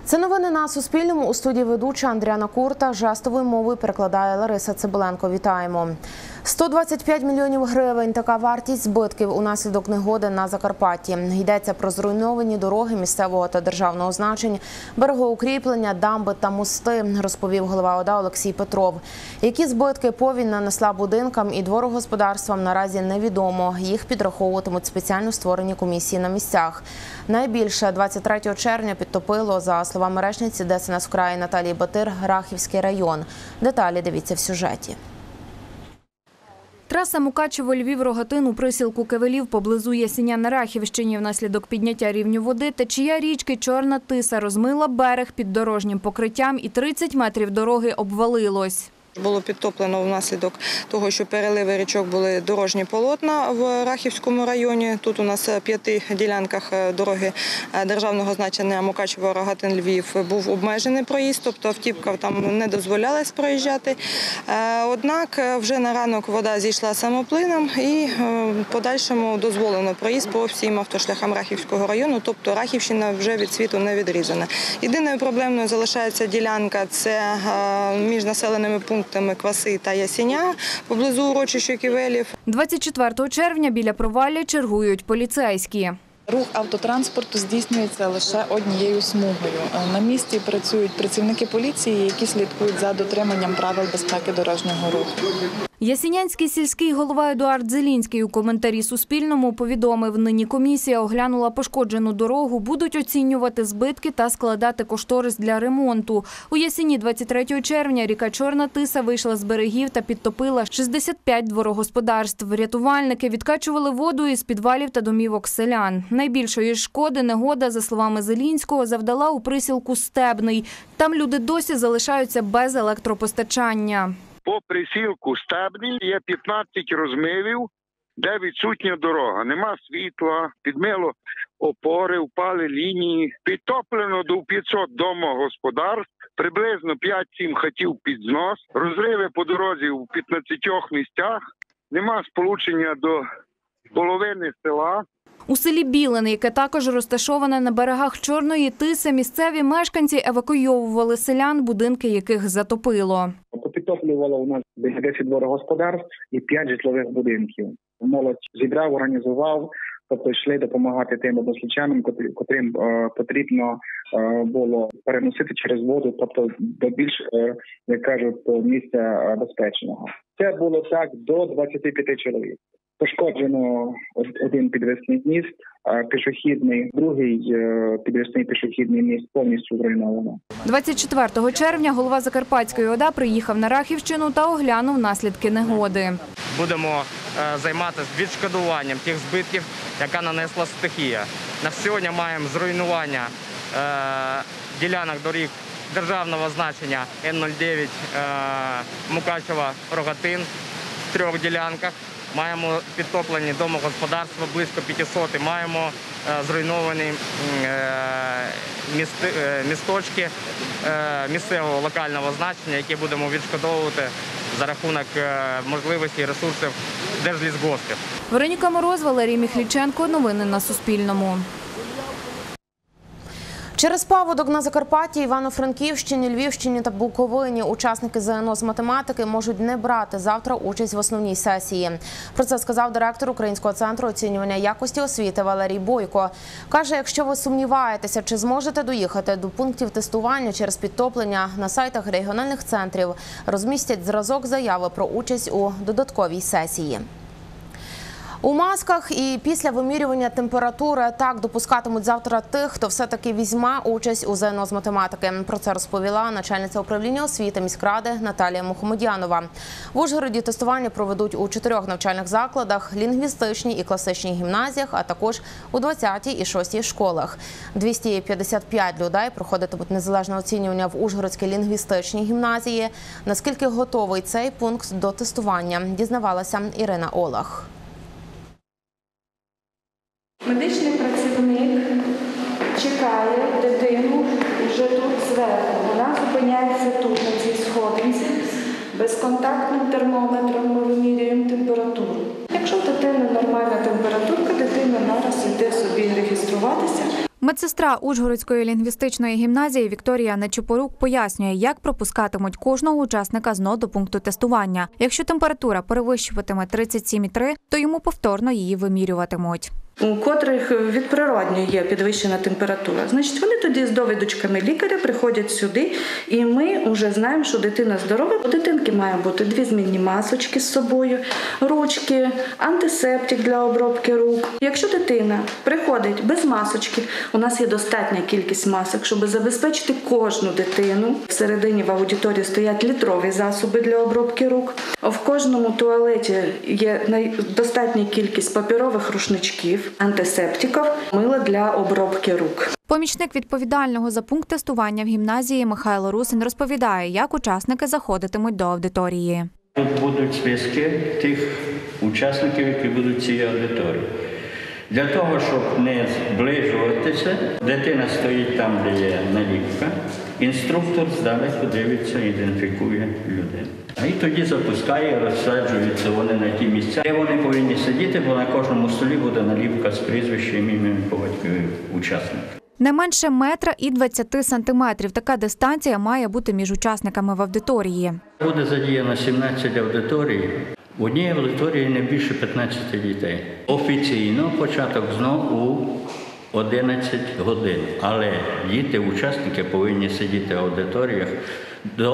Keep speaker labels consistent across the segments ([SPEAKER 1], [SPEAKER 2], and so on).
[SPEAKER 1] Це новини на Суспільному. У студії ведуча Андріана Курта. Жестовою мовою перекладає Лариса Цибуленко. Вітаємо. 125 мільйонів гривень – така вартість збитків унаслідок негоди на Закарпатті. Йдеться про зруйновані дороги місцевого та державного значень, берегоукріплення, дамби та мости, розповів голова ОДА Олексій Петров. Які збитки повінь нанесла будинкам і дворогосподарствам, наразі невідомо. Їх підраховуватимуть спеціально створені комісії на місцях. Найбільше 23 червня підтопило, за словами речниці ДСНС «Вкрай» Наталії Батир, Рахівський район. Деталі дивіться в сюжеті.
[SPEAKER 2] Траса Мукачево-Львів-Рогатин у присілку Кевелів поблизу Ясеня на Рахівщині внаслідок підняття рівню води течія річки Чорна Тиса розмила берег під дорожнім покриттям і 30 метрів дороги обвалилось.
[SPEAKER 3] Було підтоплено внаслідок того, що переливи річок були дорожні полотна в Рахівському районі. Тут у нас в 5 ділянках дороги державного значення Мукачево-Рогатин-Львів був обмежений проїзд, тобто автівкам там не дозволялось проїжджати. Однак вже на ранок вода зійшла самоплином і в подальшому дозволено проїзд по всім автошляхам Рахівського району, тобто Рахівщина вже від світу не відрізана. Єдиною проблемною залишається ділянка – це між населеними пунктами Кваси та Ясеня поблизу урочища Ківелів.
[SPEAKER 2] 24 червня біля провалля чергують поліцейські.
[SPEAKER 4] Рух автотранспорту здійснюється лише однією смугою. На місці працюють працівники поліції, які слідкують за дотриманням правил безпеки дорожнього руху.
[SPEAKER 2] Ясенянський сільський голова Едуард Зелінський у коментарі Суспільному повідомив, нині комісія оглянула пошкоджену дорогу, будуть оцінювати збитки та складати кошторис для ремонту. У Ясені 23 червня ріка Чорна Тиса вийшла з берегів та підтопила 65 дворогосподарств. Рятувальники відкачували воду із підвалів та домівок селян. Найбільшої шкоди негода, за словами Зелінського, завдала у присілку Стебний. Там люди досі залишаються без електропостачання.
[SPEAKER 5] По присілку Стебний є 15 розмивів, де відсутня дорога. Нема світла, підмило опори, впали лінії. Підтоплено до 500 домогосподарств, приблизно 5-7 хатів під знос, розриви по дорозі в 15 місцях, нема сполучення до половини села.
[SPEAKER 2] У селі Білини, яке також розташоване на берегах Чорної Тиси, місцеві мешканці евакуйовували селян, будинки яких затопило.
[SPEAKER 6] Підтоплювало у нас 10 дворогосподарств і 5 житлових будинків. Молодь зібрав, організував, тобто йшли допомагати тим односельчанам, котрим потрібно було переносити через воду, тобто до більш, як кажуть, місця безпечного. Це було так до 25 чоловік. Пошкоджено один підвісний міст, пішохідний, другий підвісний пішохідний міст повністю зруйновано.
[SPEAKER 2] 24 червня голова Закарпатської ОДА приїхав на Рахівщину та оглянув наслідки негоди.
[SPEAKER 7] Будемо займатися відшкодуванням тих збитків, яка нанесла стихія. На сьогодні маємо зруйнування ділянок доріг державного значення Н-09 Мукачево-Рогатин в 3 ділянках. Маємо підтоплені домогосподарства близько 500, маємо зруйновані місточки місцевого локального значення, які будемо відшкодовувати за рахунок можливості і ресурсів Держлісгоспів.
[SPEAKER 2] Вероніка Мороз, Валерій Міхліченко. Новини на Суспільному.
[SPEAKER 1] Через паводок на Закарпатті, Івано-Франківщині, Львівщині та Буковині учасники ЗНО з математики можуть не брати завтра участь в основній сесії. Про це сказав директор Українського центру оцінювання якості освіти Валерій Бойко. Каже, якщо ви сумніваєтеся, чи зможете доїхати до пунктів тестування через підтоплення, на сайтах регіональних центрів розмістять зразок заяви про участь у додатковій сесії. У масках і після вимірювання температури так допускатимуть завтра тих, хто все-таки візьме участь у ЗНО з математики. Про це розповіла начальниця управління освіти міськради Наталія Мухомедянова. В Ужгороді тестування проведуть у 4 навчальних закладах – лінгвістичній і класичній гімназіях, а також у 20-й і 6-й школах. 255 людей проходитимуть незалежне оцінювання в Ужгородській лінгвістичній гімназії. Наскільки готовий цей пункт до тестування, дізнавалася Ірина Олах.
[SPEAKER 8] Медичний працівник чекає дитину вже тут зверху. Вона зупиняється тут, на цій сходинці. Безконтактним термометром ми вимірюємо температуру. Якщо в дитини нормальна температурка, дитина зараз йде собі реєструватися.
[SPEAKER 2] Медсестра Ужгородської лінгвістичної гімназії Вікторія Нечипорук пояснює, як пропускатимуть кожного учасника ЗНО до пункту тестування. Якщо температура перевищуватиме 37,3, то йому повторно її вимірюватимуть.
[SPEAKER 8] У котрих від природньої є підвищена температура. Значить, вони тоді з довідочками лікаря приходять сюди, і ми вже знаємо, що дитина здорова. У дитинки має бути 2 змінні масочки з собою, ручки, антисептик для обробки рук. Якщо дитина приходить без масочки, у нас є достатня кількість масок, щоб забезпечити кожну дитину. Всередині в аудиторії стоять літрові засоби для обробки рук. В кожному туалеті є достатня кількість паперових рушничків, антисептиків, мила для обробки рук.
[SPEAKER 2] Помічник відповідального за пункт тестування в гімназії Михайло Русин розповідає, як учасники заходитимуть до аудиторії.
[SPEAKER 9] Тут будуть списки тих учасників, які будуть в цій аудиторії. Для того, щоб не зближуватися, дитина стоїть там, де є наліпка, інструктор здалеку дивиться, ідентифікує людину. І тоді запускає, розсаджуються вони на ті місця, де вони повинні сидіти, бо на кожному столі буде наліпка з прізвищем, ім'ям по батькові учасника.
[SPEAKER 2] Не менше 1,20 сантиметрів. Така дистанція має бути між учасниками в аудиторії.
[SPEAKER 9] Буде задіяно 17 аудиторій. В одній аудиторії не більше 15 дітей. Офіційно початок ЗНО у 11 годин. Але діти, учасники повинні сидіти в аудиторіях до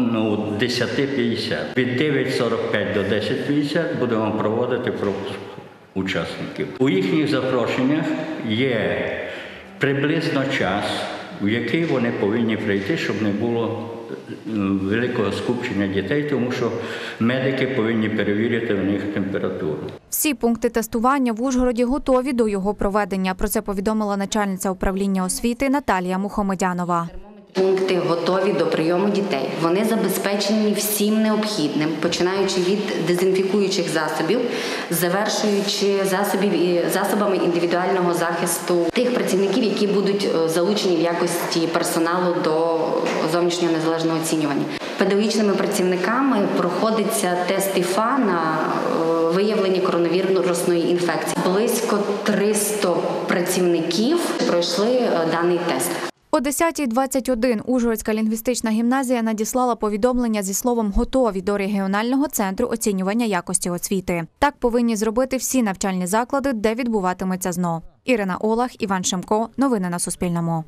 [SPEAKER 9] 10:50. Від 9:45 до 10:50 будемо проводити пропуск учасників. У їхніх запрошеннях є приблизно час, у який вони повинні прийти, щоб не було великого скупчення дітей, тому що медики повинні перевірити в них температуру.
[SPEAKER 2] Всі пункти тестування в Ужгороді готові до його проведення. Про це повідомила начальниця управління освіти Наталія Мухомедянова.
[SPEAKER 10] Пункти готові до прийому дітей. Вони забезпечені всім необхідним, починаючи від дезінфікуючих засобів, завершуючи засобами індивідуального захисту тих працівників, які будуть залучені в якості персоналу до зовнішнього незалежного оцінювання. Педагогічними працівниками проходиться тест ІФА на виявлення коронавірусної інфекції. Близько 300 працівників пройшли даний тест.
[SPEAKER 2] О 10:21 Ужгородська лінгвістична гімназія надіслала повідомлення зі словом «готові» до регіонального центру оцінювання якості освіти. Так повинні зробити всі навчальні заклади, де відбуватиметься ЗНО. Ірина Олах, Іван Шемко. Новини на Суспільному.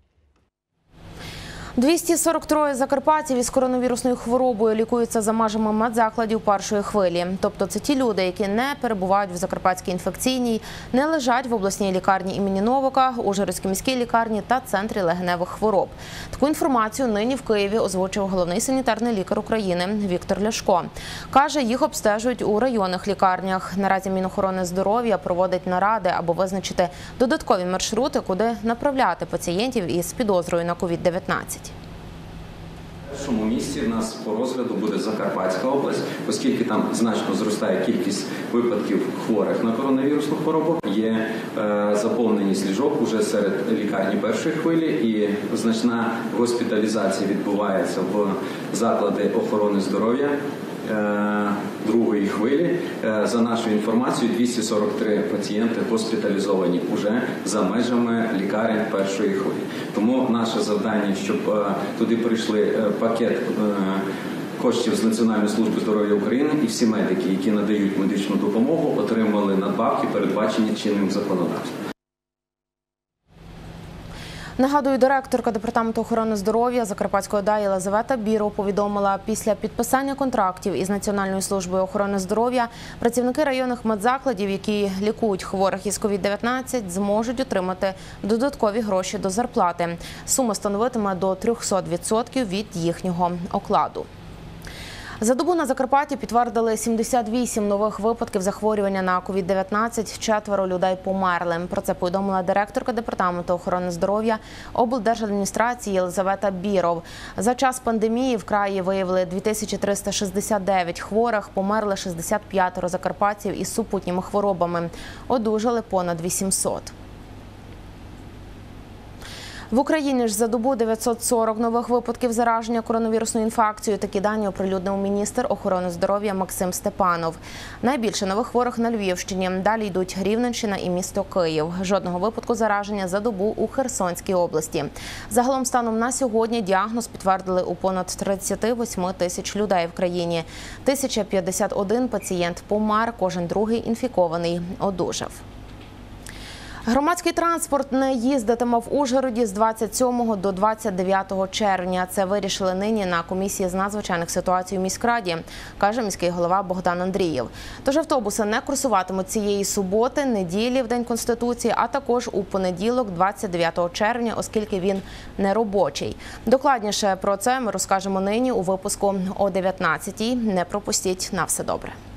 [SPEAKER 1] 243 закарпатців із коронавірусною хворобою лікуються за межами медзакладів першої хвилі. Тобто це ті люди, які не перебувають в Закарпатській інфекційній, не лежать в обласній лікарні імені Новака, Ужгородській міській лікарні та Центрі легеневих хвороб. Таку інформацію нині в Києві озвучив головний санітарний лікар України Віктор Ляшко. Каже, їх обстежують у районних лікарнях. Наразі Мінохорони здоров'я проводить наради, аби визначити додаткові маршрути, куди направляти пацієнтів із підозрою на COVID-19.
[SPEAKER 11] В першому місці в нас по розгляду буде Закарпатська область, оскільки там значно зростає кількість випадків хворих на коронавірусну хворобу. Є заповненість ліжок уже серед лікарні першої хвилі і значна госпіталізація відбувається в заклади охорони здоров'я другої хвилі. За нашою інформацією, 243 пацієнти госпіталізовані вже за межами лікарень першої хвилі. Тому наше завдання, щоб туди прийшли пакет коштів з Національної служби здоров'я України і всі медики, які надають медичну допомогу, отримали надбавки, передбачені чинним законодавством.
[SPEAKER 1] Нагадую, директорка Департаменту охорони здоров'я Закарпатської ОДА Єлизавета Біров повідомила, після підписання контрактів із Національною службою охорони здоров'я працівники районних медзакладів, які лікують хворих із COVID-19, зможуть отримати додаткові гроші до зарплати. Сума становитиме до 300% від їхнього окладу. За добу на Закарпатті підтвердили 78 нових випадків захворювання на COVID-19. 4 людей померли. Про це повідомила директорка Департаменту охорони здоров'я облдержадміністрації Єлизавета Біров. За час пандемії в краї виявили 2369 хворих, померли 65 закарпатців із супутніми хворобами. Одужали понад 800. В Україні ж за добу 940 нових випадків зараження коронавірусною інфекцією. Такі дані оприлюднив міністр охорони здоров'я Максим Степанов. Найбільше нових хворих на Львівщині. Далі йдуть Рівненщина і місто Київ. Жодного випадку зараження за добу у Херсонській області. Загалом станом на сьогодні діагноз підтвердили у понад 38 тисяч людей в країні. 1051 пацієнт помер, кожен другий інфікований одужав. Громадський транспорт не їздитиме в Ужгороді з 27 до 29 червня. Це вирішили нині на комісії з надзвичайних ситуацій у міськраді, каже міський голова Богдан Андрієв. Тож автобуси не курсуватимуть цієї суботи, неділі в День Конституції, а також у понеділок, 29 червня, оскільки він не робочий. Докладніше про це ми розкажемо нині у випуску о 19-й. Не пропустіть. На все добре.